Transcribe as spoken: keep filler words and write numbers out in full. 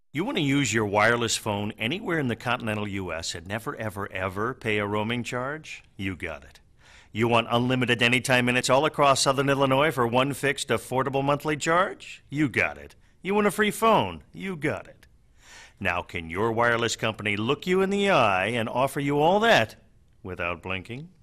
You want to use your wireless phone anywhere in the continental U S and never, ever, ever pay a roaming charge? You got it. You want unlimited anytime minutes all across Southern Illinois for one fixed, affordable monthly charge? You got it. You want a free phone? You got it. Now, can your wireless company look you in the eye and offer you all that without blinking?